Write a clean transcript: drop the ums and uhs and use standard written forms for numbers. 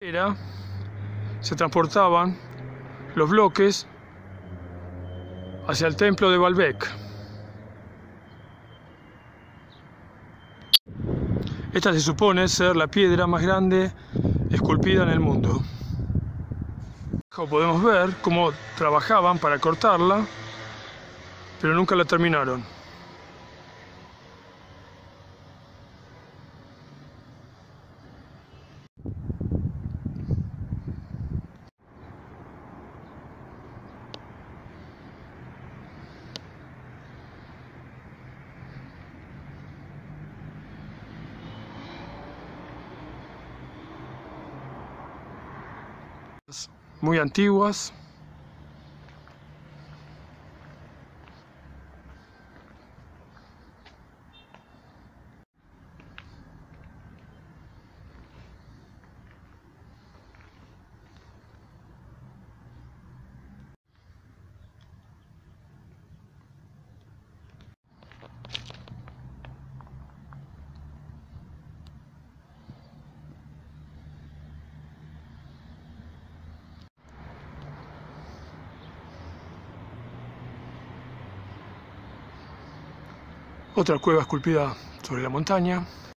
Se transportaban los bloques hacia el templo de Baalbek. Esta se supone ser la piedra más grande esculpida en el mundo. Podemos ver cómo trabajaban para cortarla, pero nunca la terminaron. Muy antiguas. Otra cueva esculpida sobre la montaña.